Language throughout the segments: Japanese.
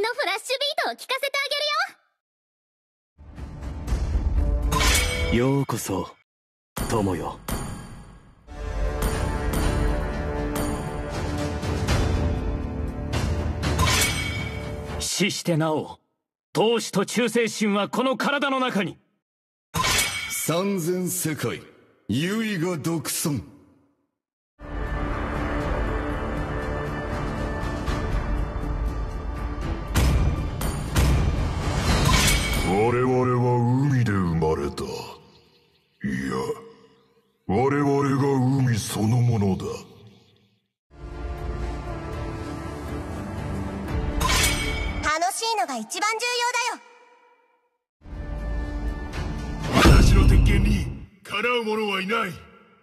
のフラッシュビートを聞かせてあげるよ。 ようこそ友よ。死してなお闘志と忠誠心はこの体の中に。 三千世界唯我独尊。 我々は海で生まれた。いや、我々が海そのものだ。 楽しいのが一番重要だよ。私の鉄拳にかなう者はいない。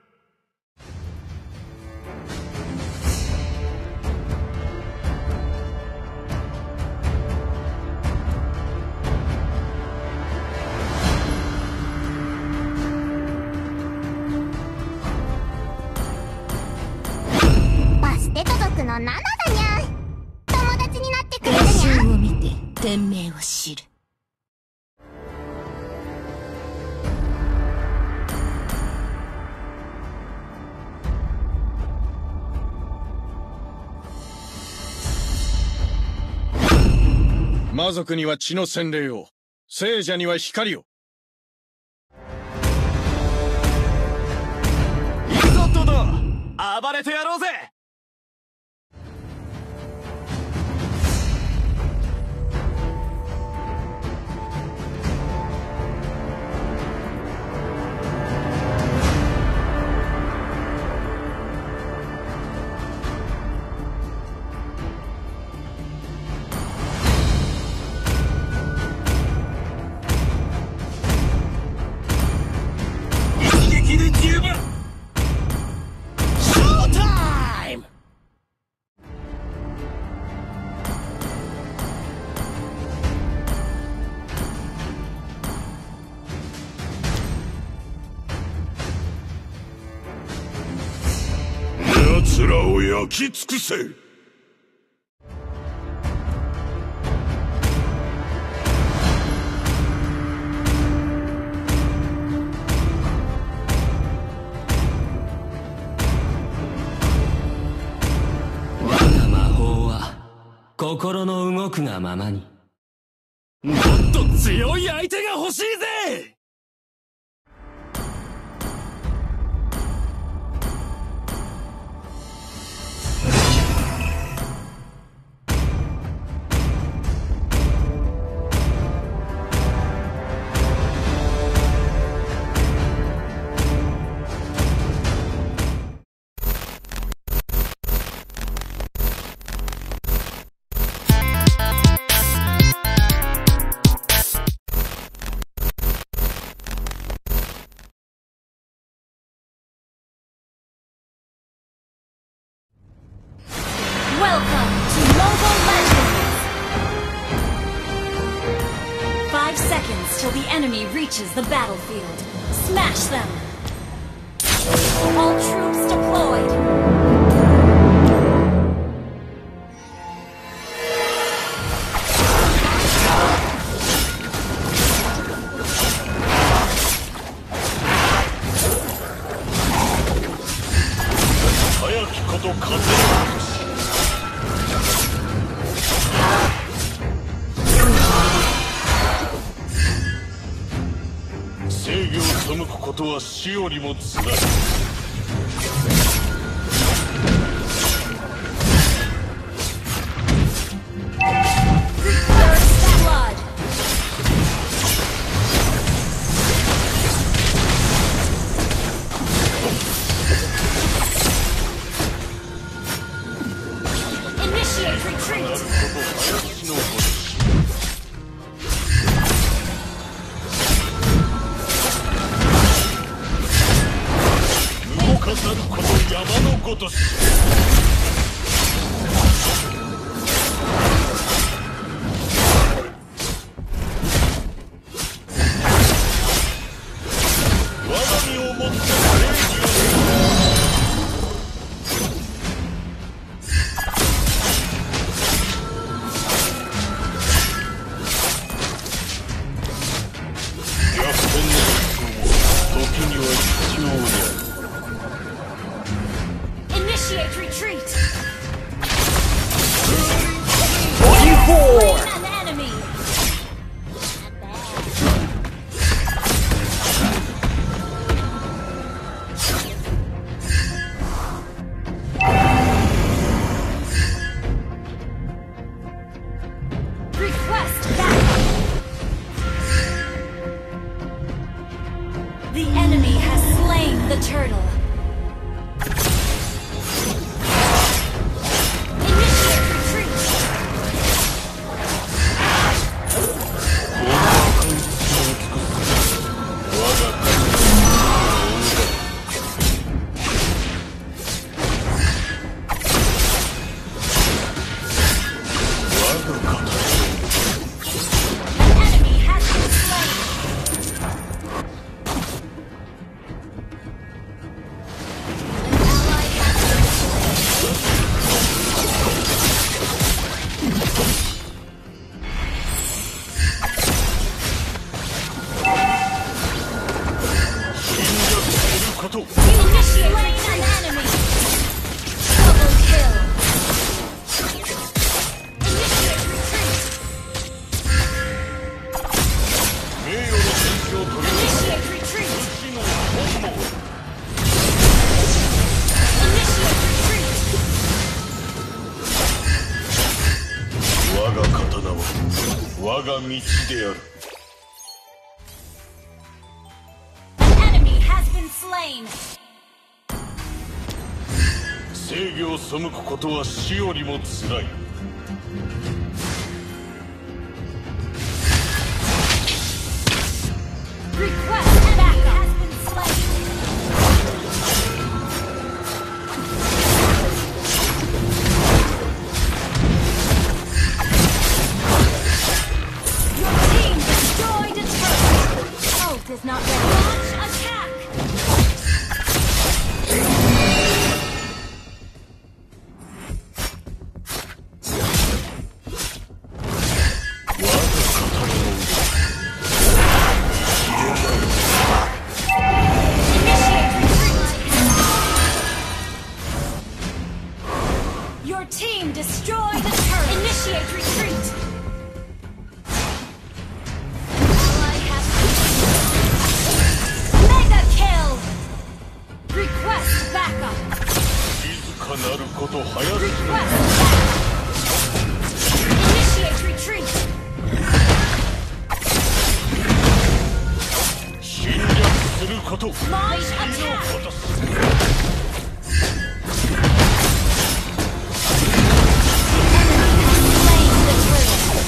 バステト族のナナだにゃ。友達になってくれるにゃ。 写真を見て天命を知る。 魔族には血の洗礼を、聖者には光を。 行くぞトド、暴れてやろうぜ。 奴らを焼き尽くせ。 我が魔法は心の動くがままに。もっと強い相手が欲しいぜ。 Welcome to Mobile Legends! 5 seconds till the enemy reaches the battlefield. Smash them! All troops deployed! 「正義を背くことは死よりもつらい」山のごとし。我が身をもって正義を。 Initiate retreat. 44! An enemy. Request backup. The enemy has slain the turtle. Initiate retreat. An enemy has been slain. An ally has been Initiate an enemy. Double kill. Initiate retreat. Initiate retreat. Initiate retreat. 我が刀は我が道である。 An enemy has been slain. 正義を背くことは死よりもつらい。 Request backup has been slain. Your team destroyed a turret. Ult is not ready. Launch attack. Initiate retreat. Your team destroyed a turret. Initiate retreat. Ally has Mega kill. Request backup. 静かなること早すぎる。 Request backup. Initiate retreat. 侵略すること。 Launch attack. Slain the turtle.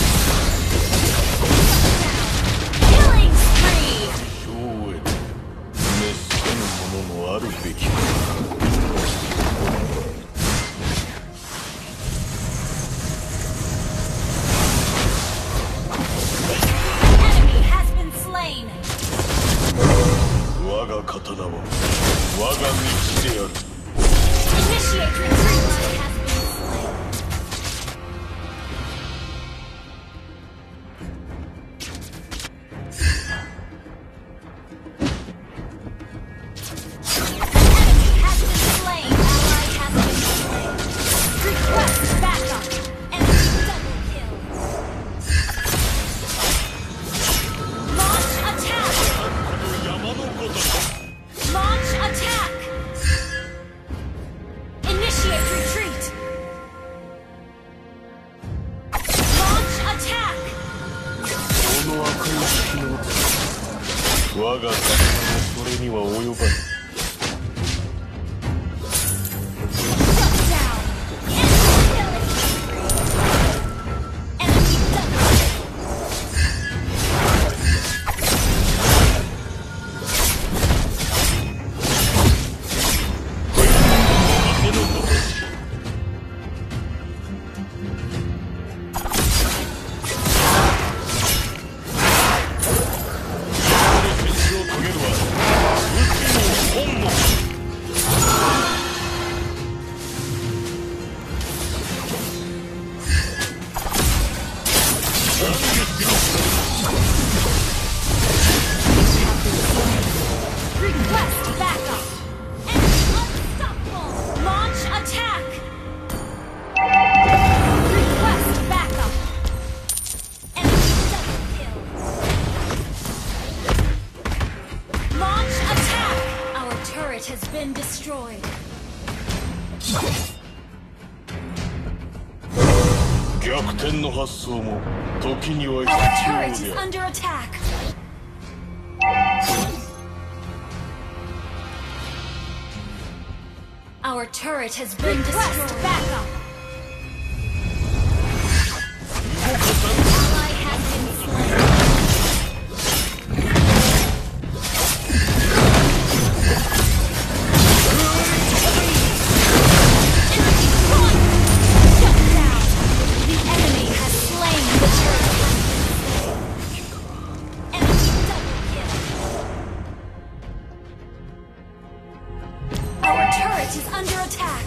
Killing spree. 兵へ滅せぬものもあるべきか。 Enemy has been slain. 我が刀は我が道である。 Initiate retreat. Has been slain. Enemy has been slain. Ally has been slain. Request backup. Enemy double kill. Launch attack. 山のこと。 Launch attack. Initiate retreat. Launch attack. この赤い式の我が刀もそれには及ばぬ。 Shut down. Enemy double kill. 逆転の発想も時には Our turret 必 is 要である。 under attack. Our turret has been destroyed. Backup. Ally has been slain. Shut down. The enemy has slain the turret. Enemy double kill. Our turret is under attack.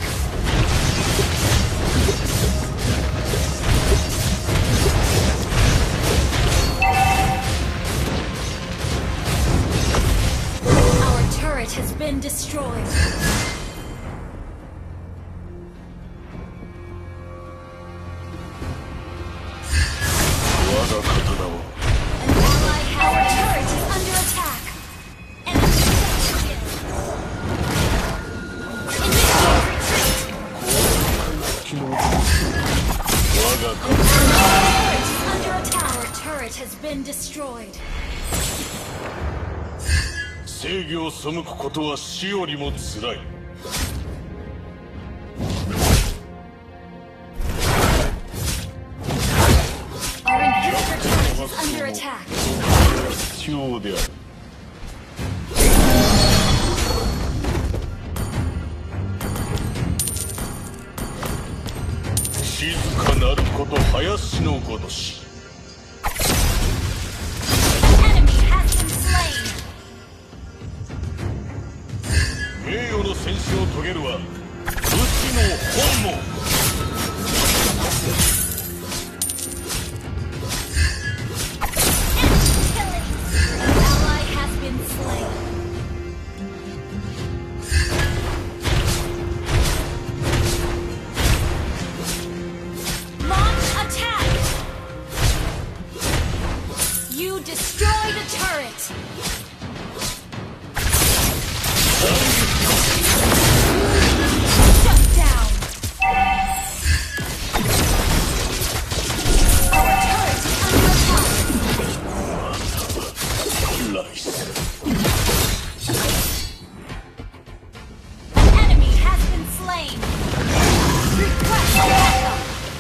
Our turret has been destroyed. An ally has our turret is under attack. Enemy double kill. Initiate retreat. Turret is under attack. Our turret has been destroyed. 正義を背くことは死よりもつらい。 Our inhibitor turret is under attack. 必要である。静かなること林のごとし。 Enemy has been slain. 名誉の戦死を遂げるは武士の本能。 Ally has been slain. Launch attack! You destroyed a turret! Shut down! Our turret is under attack! ライス。 Enemy has been slain! Request backup!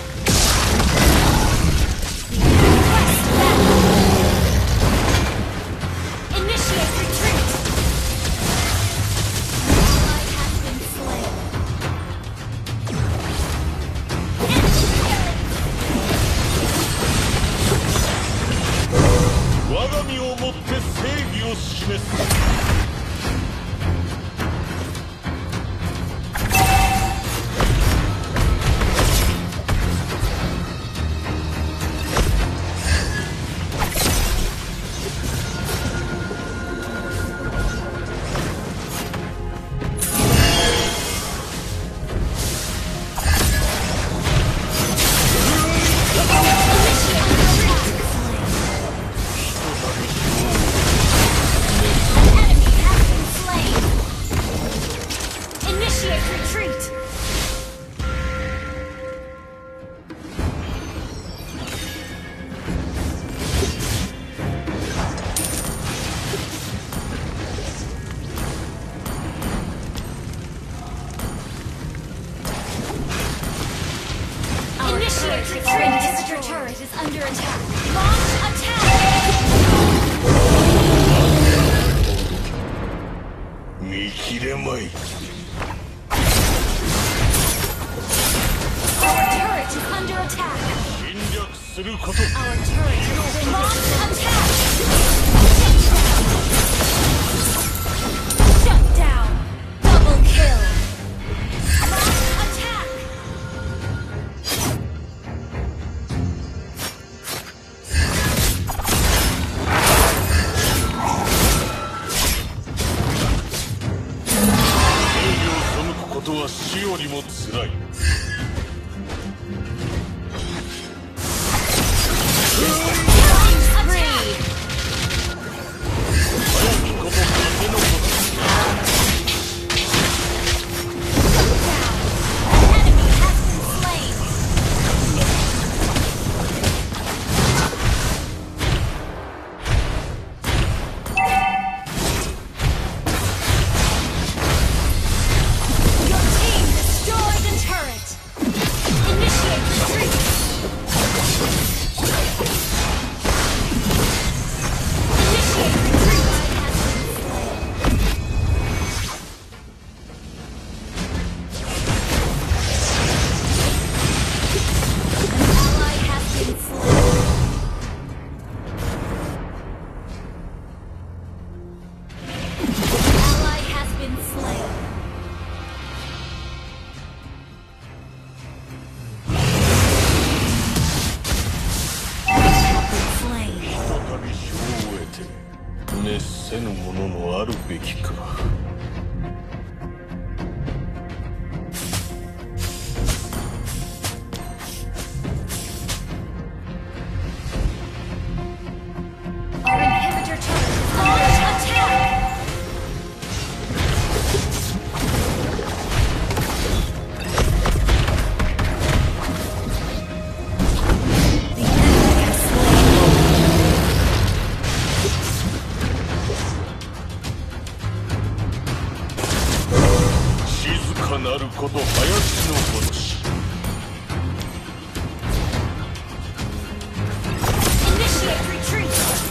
Request backup! Initiate retreat! Ally has been slain. Enemy killing! 我が身をもって正義を示す。 Enemy has been slain! Initiate retreat! Initiate retreat! Inhibitor turret is under attack! Launch attack! 見切れまい。 Our turret is under attack! 侵略すること。 Our turret has been launch attack! Shut down! Double kill! Launch attack! ぬもののあるべきか。 Our inhibitor turret is under attack! The enemy has slain. 静かなること林のごとし。 Initiate retreat!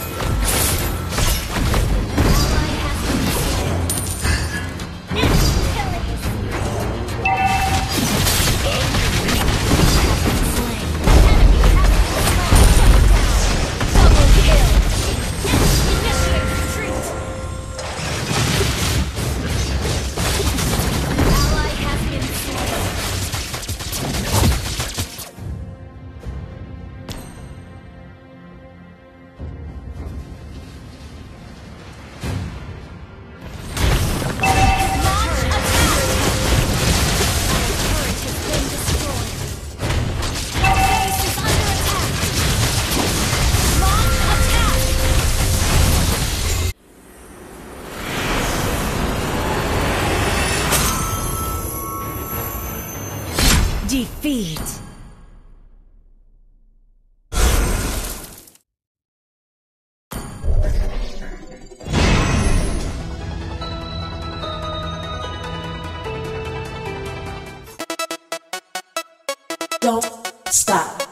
Defeat! Don't stop.